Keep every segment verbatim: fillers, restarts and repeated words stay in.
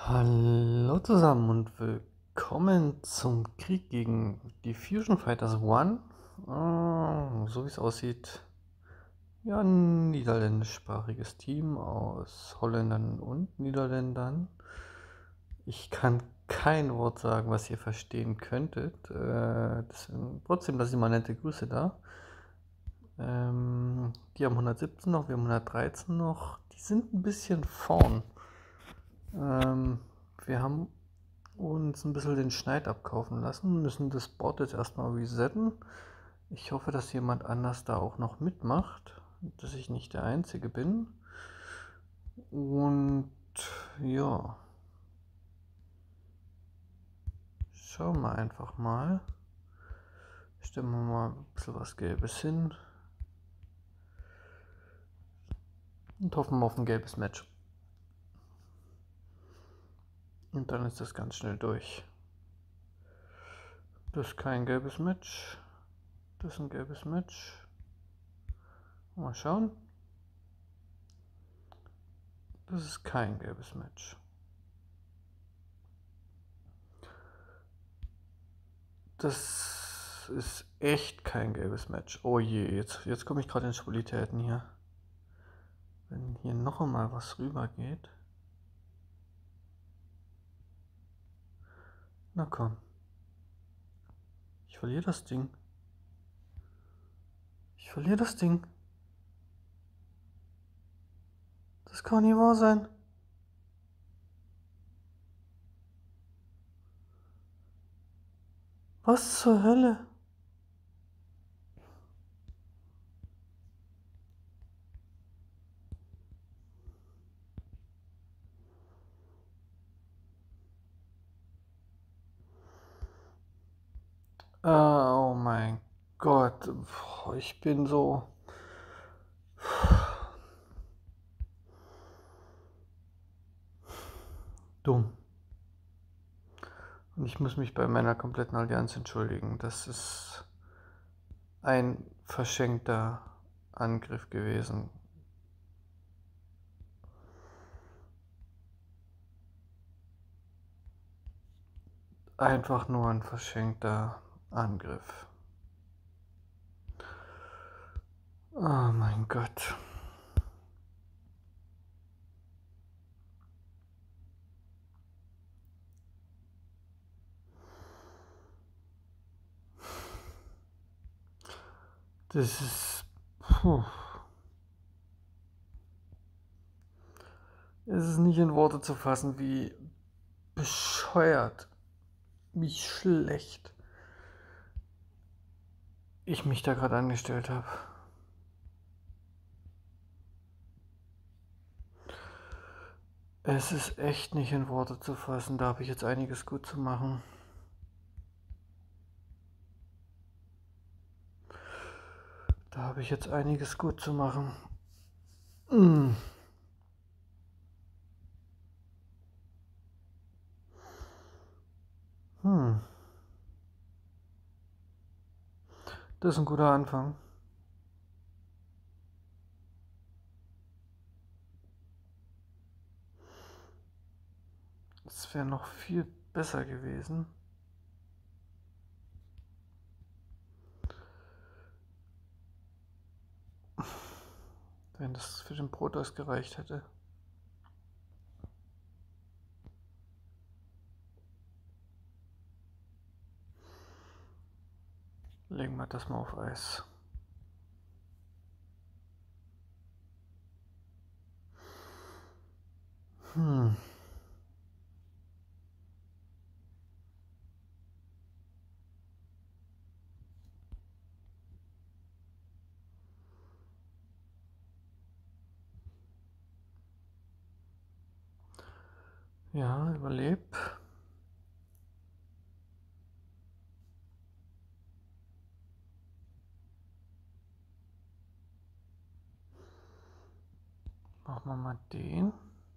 Hallo zusammen und willkommen zum Krieg gegen die Fusion Fighters One. Ah, so wie es aussieht, ja, ein niederländischsprachiges Team aus Holländern und Niederländern. Ich kann kein Wort sagen, was ihr verstehen könntet. Äh, deswegen, trotzdem lasst ihr mal nette Grüße da. Ähm, die haben hundertsiebzehn noch, wir haben hundertdreizehn noch. Die sind ein bisschen vorn. Ähm, wir haben uns ein bisschen den Schneid abkaufen lassen, müssen das Board jetzt erstmal resetten. Ich hoffe, dass jemand anders da auch noch mitmacht, dass ich nicht der Einzige bin. Und ja, schauen wir einfach mal. Stellen wir mal ein bisschen was Gelbes hin und hoffen auf ein gelbes Match. Und dann ist das ganz schnell durch. Das ist kein gelbes Match. Das ist ein gelbes Match. Mal schauen. Das ist kein gelbes Match. Das ist echt kein gelbes Match. Oh je, jetzt, jetzt komme ich gerade in Schwulitäten hier. Wenn hier noch einmal was rüber geht. Na komm. Ich verliere das Ding. Ich verliere das Ding. Das kann nicht wahr sein. Was zur Hölle? Ah, oh mein Gott. Ich bin so... dumm. Und ich muss mich bei meiner kompletten Allianz entschuldigen. Das ist ein verschenkter Angriff gewesen. Einfach nur ein verschenkter Angriff. Oh mein Gott. Das ist... Puh. Es ist nicht in Worte zu fassen, wie bescheuert, wie schlecht ich mich da gerade angestellt habe. Es ist echt nicht in Worte zu fassen, da habe ich jetzt einiges gut zu machen. Da habe ich jetzt einiges gut zu machen. Mm. Hm. Das ist ein guter Anfang. Es wäre noch viel besser gewesen, wenn das für den Protoss gereicht hätte. Legen wir das mal auf Eis. Hm. Ja, überleb. Machen wir mal den.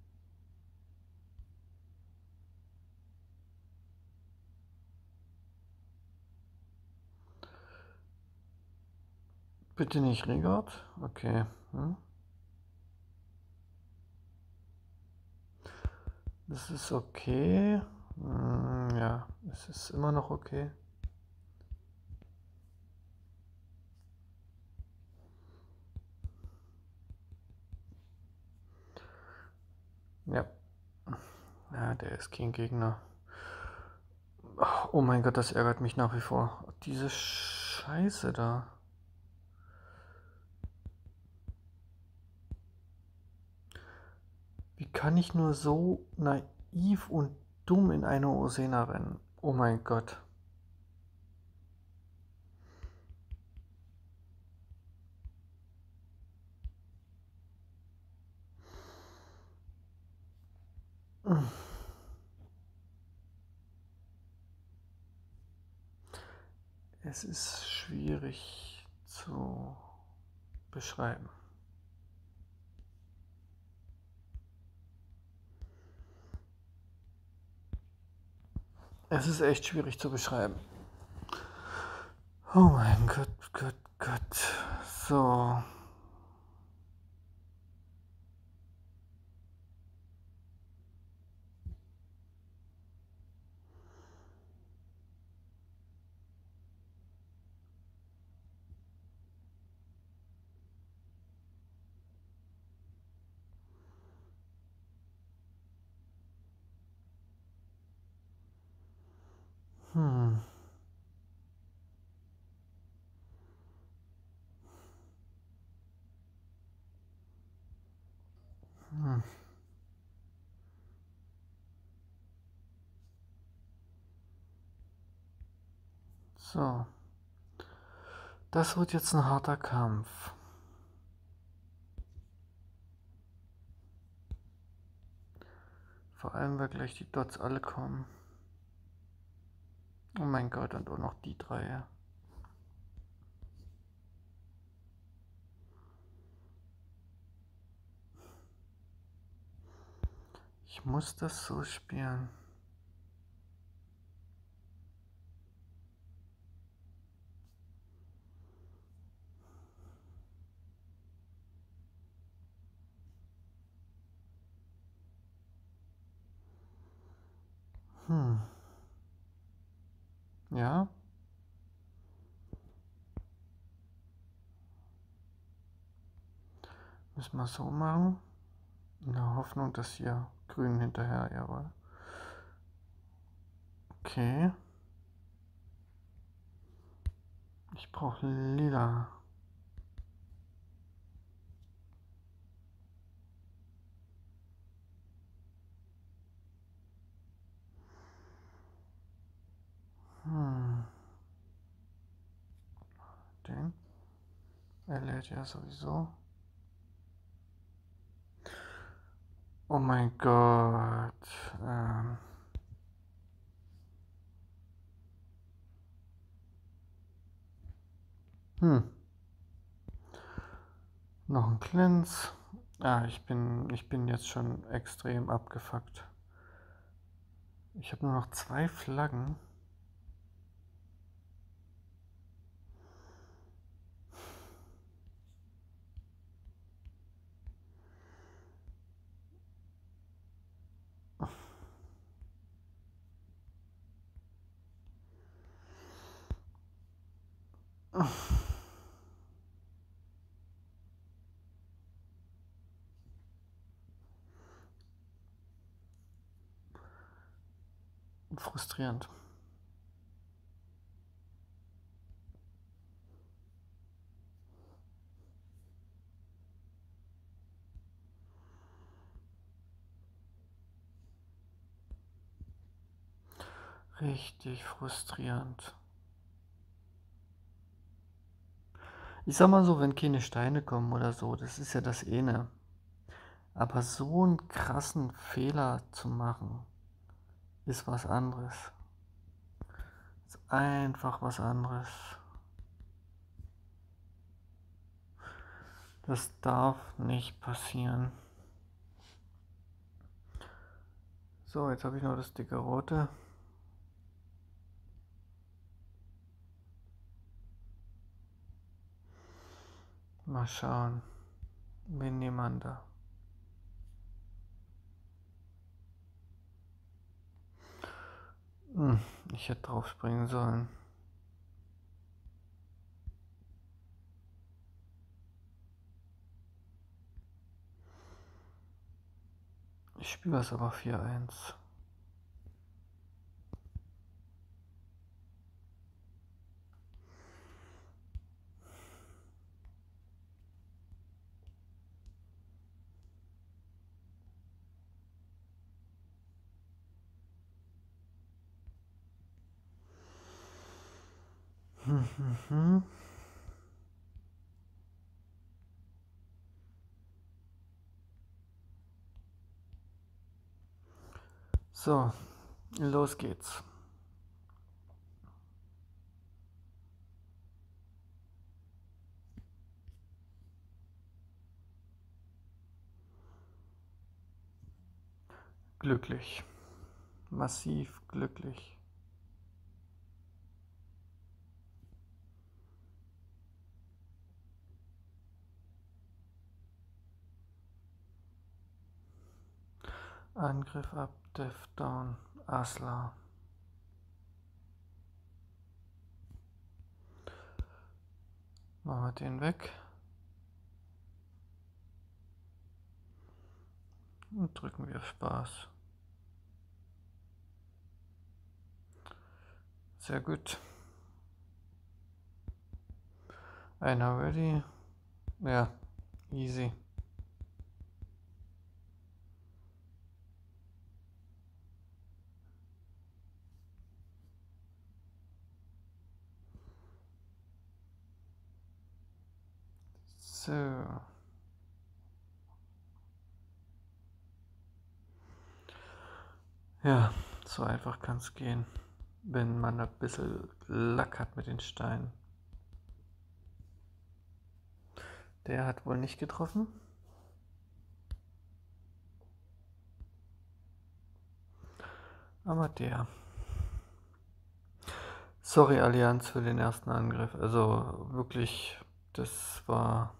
Bitte nicht Rigard. Okay. Hm. Das ist okay. Hm, ja, es ist immer noch okay. Ja. Ja, der ist kein Gegner. Oh mein Gott, das ärgert mich nach wie vor. Diese Scheiße da. Wie kann ich nur so naiv und dumm in eine Osena rennen? Oh mein Gott. Es ist schwierig zu beschreiben. Es ist echt schwierig zu beschreiben. Oh mein Gott, Gott, Gott. So. Hm. Hm. So. Das wird jetzt ein harter Kampf. Vor allem, weil gleich die Dots alle kommen. Oh mein Gott, und auch noch die drei. Ich muss das so spielen. Hm. Ja. Müssen wir so machen. In der Hoffnung, dass hier grün hinterher, jawohl. Okay. Ich brauche lila. Hm. Den. Er lädt ja sowieso. Oh mein Gott. Ähm. Hm. Noch ein Cleanse. Ah, ich bin, ich bin jetzt schon extrem abgefuckt. Ich habe nur noch zwei Flaggen. Frustrierend. Richtig frustrierend. Ich sag mal so, wenn keine Steine kommen oder so, das ist ja das eine. Aber so einen krassen Fehler zu machen, ist was anderes. Ist einfach was anderes. Das darf nicht passieren. So, jetzt habe ich noch das dicke rote. Mal schauen. Wen nehmen wir da? Hm, ich hätte drauf springen sollen. Ich spiele das aber vier eins. Hm, hm, hm. So, los geht's. Glücklich. Massiv glücklich. Angriff ab, Death Down, Asla. Machen wir den weg. Und drücken wir Spaß. Sehr gut. Einer ready. Ja, easy. So. Ja, so einfach kann es gehen, wenn man ein bisschen Lack hat mit den Steinen. Der hat wohl nicht getroffen. Aber der. Sorry, Allianz, für den ersten Angriff. Also wirklich, das war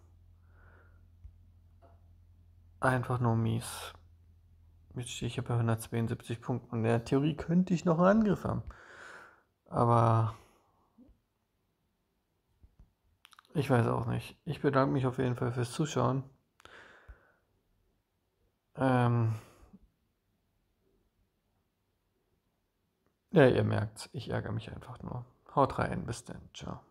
einfach nur mies. Jetzt stehe ich hier bei hundertzweiundsiebzig Punkten. Und in der Theorie könnte ich noch einen Angriff haben. Aber ich weiß auch nicht. Ich bedanke mich auf jeden Fall fürs Zuschauen. Ähm ja, ihr merkt's, ich ärgere mich einfach nur. Haut rein, bis dann. Ciao.